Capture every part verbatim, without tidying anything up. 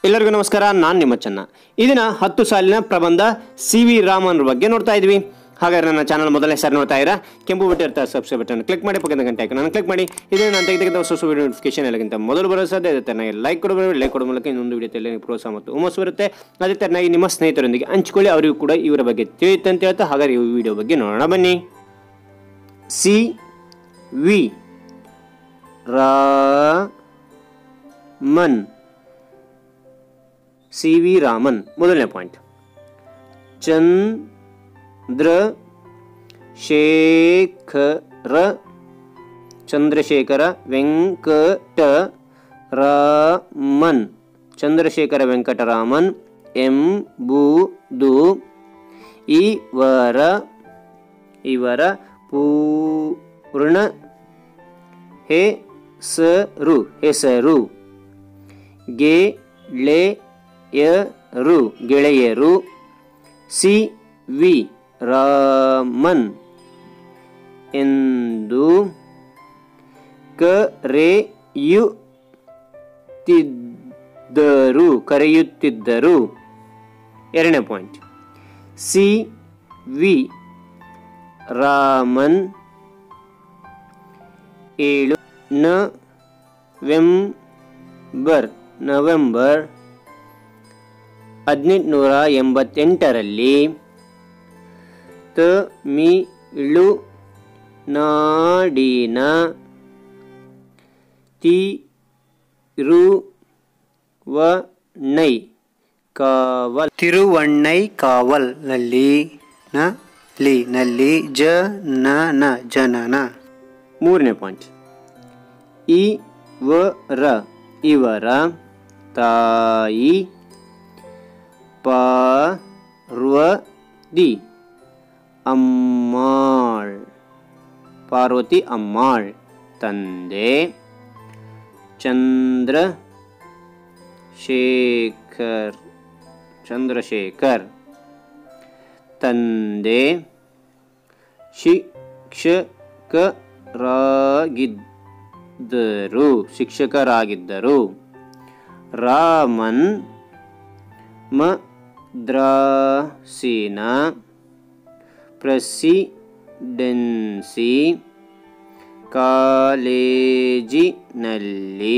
ಎಲ್ಲರಿಗೂ ನಮಸ್ಕಾರ, ನಾನು ನಿಮ್ಮ ಚೆನ್ನ. ಇದನ್ನ ಹತ್ತು ಸಾಲಿನ ಪ್ರಬಂಧ ಸಿ ವಿ ರಾಮನ್ ಬಗ್ಗೆ ನೋಡ್ತಾ ಇದ್ವಿ. ಹಾಗಾದ್ರೆ ನನ್ನ ಚಾನಲ್ ಮೊದಲನೇ ಸಾರಿ ನೋಡ್ತಾ ಇರಾ, ಕೆಂಪು ಬಟನ್ ಇರ್ತಾ ಸಬ್ಸ್ಕ್ರೈಬ್ ಬಟನ್ ಕ್ಲಿಕ್ ಮಾಡಿ, ಪಕ್ಕದ ಗಂಟೆ ಐಕಾನ್ ಕ್ಲಿಕ್ ಮಾಡಿ. ಇದನ್ನ ನಾನು ತೆಗೆದ ಹೊಸ ಹೊಸ ವಿಡಿಯೋ ನೋಟಿಫಿಕೇಶನ್ ಎಲ್ಲಕ್ಕಿಂತ ಮೊದಲು ಬರೋ ಸಾಧ್ಯ. ಅದೇ ತರನಾಗಿ ಲೈಕ್ ಕೊಡಬೇಕು. ಲೈಕ್ ಕೊಡೋ ಮೂಲಕ ಇನ್ನೊಂದು ವಿಡಿಯೋದಲ್ಲಿ ಪ್ರೋತ್ಸಾಹ ಮತ್ತು ಹುಮ್ಮಸ್ಸು ಬರುತ್ತೆ. ಅದೇ ತರನಾಗಿ ನಿಮ್ಮ ಸ್ನೇಹಿತರೊಂದಿಗೆ ಹಂಚಿಕೊಳ್ಳಿ, ಅವರಿಗೂ ಕೂಡ ಇವರ ಬಗ್ಗೆ ತಿಳಿಯುತ್ತೆ ಅಂತ ಹೇಳ್ತಾ ಹಾಗಾದ್ರೆ ಈ ವಿಡಿಯೋ ಬಗ್ಗೆ ನೋಡೋಣ ಬನ್ನಿ. C V Raman, C V Raman. ಮೊದಲನೇ ಪಾಯಿಂಟ್, ಚಂದ್ರಶೇಖರ ಚಂದ್ರಶೇಖರ ವೆಂಕಟ ರಾಮನ್ ಚಂದ್ರಶೇಖರ ವೆಂಕಟರಾಮನ್ ಎಂಬುದು ಇವರ ಇವರ ಪೂರ್ಣ ಹೆಸರು ಹೆಸರು ಗೆಳೆಯರು ಗೆಳೆಯರು ಸಿ ವಿ ರಾಮನ್ ಎಂದು ಕರೆಯುತ್ತಿದ್ದರು ಕರೆಯುತ್ತಿದ್ದರು ಎರಡನೇ ಪಾಯಿಂಟ್, ಸಿ ವಿ ರಾಮನ್ ಏಳು ನವೆಂಬರ್ ನವೆಂಬರ್ ಹದಿನೆಂಟುನೂರ ಎಂಬತ್ತೆಂಟರಲ್ಲಿ ತಮಿಳು ನಾಡಿನ ತಿರುವಣ್ಣೈ ಕಾವಲ್ ತಿರುವಣ್ಣೈ ಕಾವಲ್ನಲ್ಲಿ ನಲ್ಲಿ ನಲ್ಲಿ ಜನನ ಜನನ ಮೂರನೇ ಪಾಯಿಂಟ್, ಇವರ ಇವರ ತಾಯಿ ಪಾರ್ವತಿ ಅಮ್ಮಾಳ್ ಪಾರ್ವತಿ ಅಮ್ಮಾಳ್ ತಂದೆ ಚಂದ್ರಶೇಖರ್ ಚಂದ್ರಶೇಖರ್ ತಂದೆ ಶಿಕ್ಷಕರಾಗಿದ್ದರು ಶಿಕ್ಷಕರಾಗಿದ್ದರು ರಾಮನ್ ಮದ್ರಾಸಿನ ಪ್ರೆಸಿಡೆನ್ಸಿ ಕಾಲೇಜಿನಲ್ಲಿ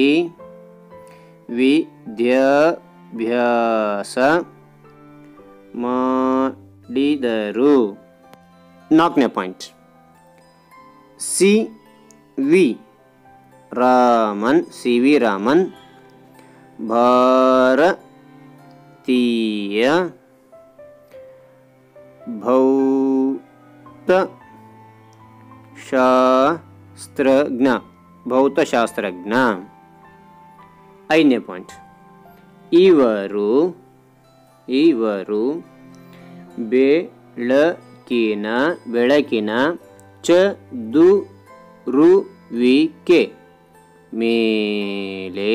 ವಿದ್ಯಾಭ್ಯಾಸ ಮಾಡಿದರು. ನಾಲ್ಕನೇ point, C V Raman C V Raman ಭಾರತೀಯ ಭೌತಶಾಸ್ತ್ರಜ್ಞ ಭೌತಶಾಸ್ತ್ರಜ್ಞ ಐದನೇ ಪಾಯಿಂಟ್, ಇವರು ಇವರು ಬೆಳಕಿನ ಬೆಳಕಿನ ಚದುರುವಿಕೆ ಮೇಲೆ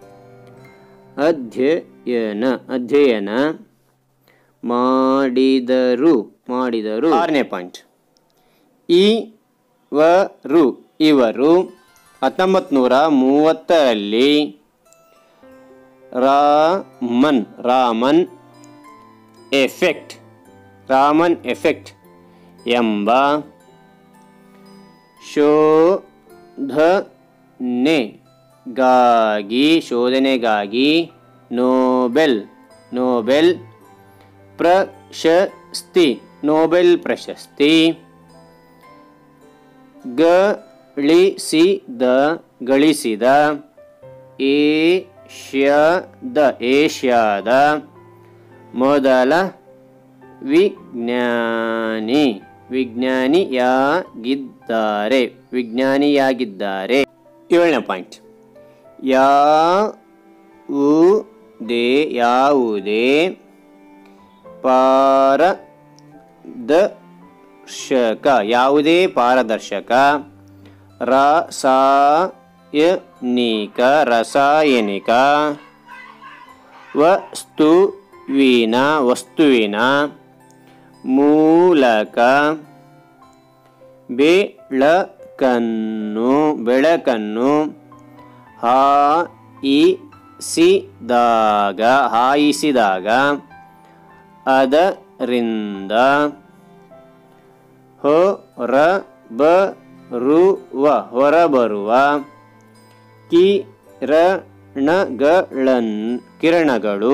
ಅಧ್ಯಯನ ಅಧ್ಯಯನ ಮಾಡಿದರು ಮಾಡಿದರು ಆರನೇ ಪಾಯಿಂಟ್, ಇವರು ಇವರು ಹತ್ತೊಂಬತ್ತು ನೂರ ಮೂವತ್ತರಲ್ಲಿ ರಾಮನ್ ರಾಮನ್ ಎಫೆಕ್ಟ್ ರಾಮನ್ ಎಫೆಕ್ಟ್ ಎಂಬ ಶೋಧನೆಗಾಗಿ ಶೋಧನೆಗಾಗಿ ನೋಬೆಲ್ ನೋಬೆಲ್ ಪ್ರಶಸ್ತಿ ನೋಬೆಲ್ ಪ್ರಶಸ್ತಿ ಗಳಿಸಿದ ಗಳಿಸಿದ ಏಷ್ಯಾದ ಏಷ್ಯಾದ ಮೊದಲ ವಿಜ್ಞಾನಿ ವಿಜ್ಞಾನಿಯಾಗಿದ್ದಾರೆ ವಿಜ್ಞಾನಿಯಾಗಿದ್ದಾರೆ ಏಳನೇ ಪಾಯಿಂಟ್, ಯಾವುದೇ ಯಾವುದೇ ಪಾರದರ್ಶಕ ಯಾವುದೇ ಪಾರದರ್ಶಕ ರಾಸಾಯನಿಕ ರಾಸಾಯನಿಕ ವಸ್ತುವಿನ ವಸ್ತುವಿನ ಮೂಲಕ ಬೆಳಕನ್ನು ಬೆಳಕನ್ನು ಹಾಯಿಸಲು ಹಾಯಿಸಿದಾಗ ಅದರಿಂದ ಹೊರಬರುವ ಹೊರಬರುವ ಕಿರಣಗಳನ್ ಕಿರಣಗಳು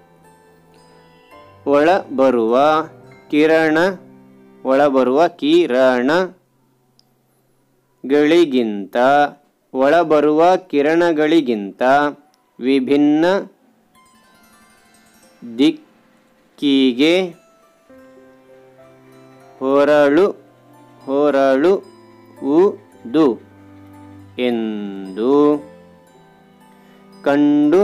ಒಳಬರುವ ಕಿರಣ ಒಳಬರುವ ಕಿರಣಗಳಿಗಿಂತ ಒಳಬರುವ ಕಿರಣಗಳಿಗಿಂತ ವಿಭಿನ್ನ ದಿಕ್ಕಿಗೆ ಹೊರಳು ಹೊರಳುವುದು ಎಂದು ಕಂಡು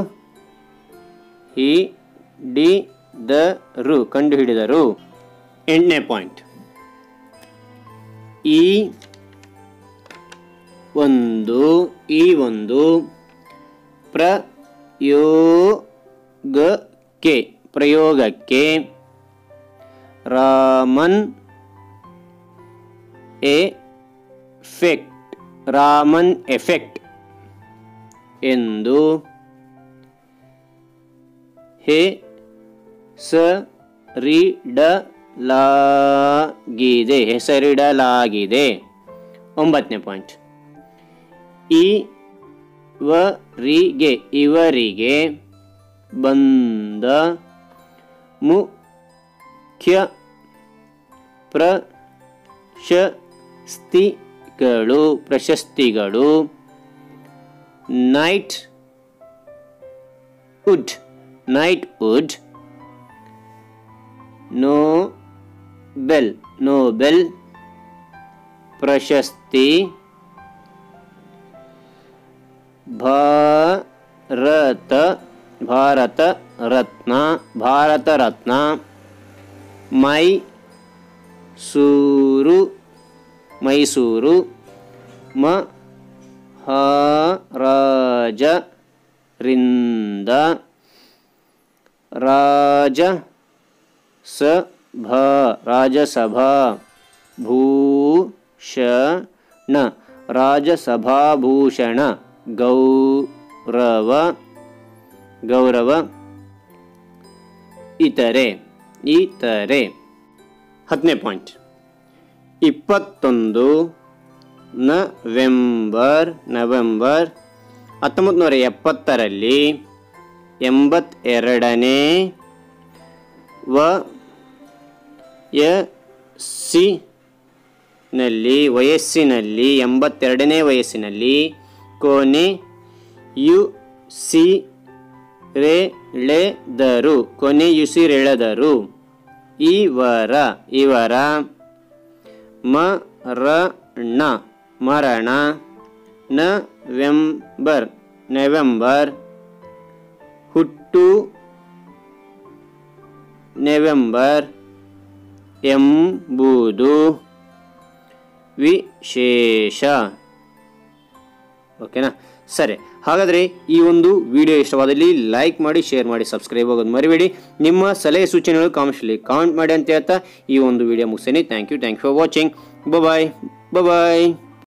ಹಿಡಿದರು ಕಂಡುಹಿಡಿದರು. ಎಂಟನೇ ಪಾಯಿಂಟ್, ಈ ಒಂದು ಈ ಒಂದು ಪ್ರಯೋಗಕ್ಕೆ ಪ್ರಯೋಗಕ್ಕೆ ರಾಮನ್ ಎಫೆಕ್ಟ್ ರಾಮನ್ ಎಫೆಕ್ಟ್ ಎಂದು ಹೆಸರಿಡಲಾಗಿದೆ ಹೆಸರಿಡಲಾಗಿದೆ. ಒಂಬತ್ತನೇ ಪಾಯಿಂಟ್, ಇವರಿಗೆ ಇವರಿಗೆ ಬಂದ ಮುಖ್ಯ ಪ್ರಶಸ್ತಿಗಳು ಪ್ರಶಸ್ತಿಗಳು knighthood knighthood Nobel Nobel ಪ್ರಶಸ್ತಿ, ಭಾರತ ಭಾರತ ರತ್ನ ಭಾರತ ರತ್ನ, ಮೈಸೂರು ಮೈಸೂರು ಮಹಾರಾಜರಿಂದ ರಾಜಸಭಾ ರಾಜಸಭಾ ಭೂಷಣ ರಾಜಸಭಾಭೂಷಣ ಗೌರವ ಗೌರವ ಇತರೆ ಇತರೆ. ಹತ್ತನೇ ಪಾಯಿಂಟ್, ಇಪ್ಪತ್ತೊಂದು ನವೆಂಬರ್ ನವೆಂಬರ್ ಹತ್ತೊಂಬತ್ತು ನೂರ ಎಪ್ಪತ್ತರಲ್ಲಿ ಎಂಬತ್ತೆರಡನೇ ವಯಸ್ಸಿನಲ್ಲಿ ವಯಸ್ಸಿನಲ್ಲಿ ಎಂಬತ್ತೆರಡನೇ ವಯಸ್ಸಿನಲ್ಲಿ ಕೊನೆಯುಸಿರೆಳೆದರು ಕೊನೆಯುಸಿರೆಳೆದರು. ಇವರ ಇವರ ಮರಣ ಮರಣ ನವೆಂಬರ್ ನವೆಂಬರ್ ಹುಟ್ಟು ನವೆಂಬರ್ ಎಂಬುದು ವಿಶೇಷ. ಓಕೆನಾ? ಸರಿ, ಹಾಗಾದರೆ ಈ ಒಂದು ವಿಡಿಯೋ ಇಷ್ಟವಾದಲ್ಲಿ ಲೈಕ್ ಮಾಡಿ, ಶೇರ್ ಮಾಡಿ, ಸಬ್ಸ್ಕ್ರೈಬ್ ಆಗೋದು ಮರಿಬೇಡಿ. ನಿಮ್ಮ ಸಲಹೆ ಸೂಚನೆಗಳು ಕಾಮೆಂಟ್ಸಲ್ಲಿ ಕಾಮೆಂಟ್ ಮಾಡಿ ಅಂತ ಹೇಳ್ತಾ ಈ ಒಂದು ವಿಡಿಯೋ ಮುಗಿಸ್ತೀನಿ. Thank you thank you for watching. Bye bye.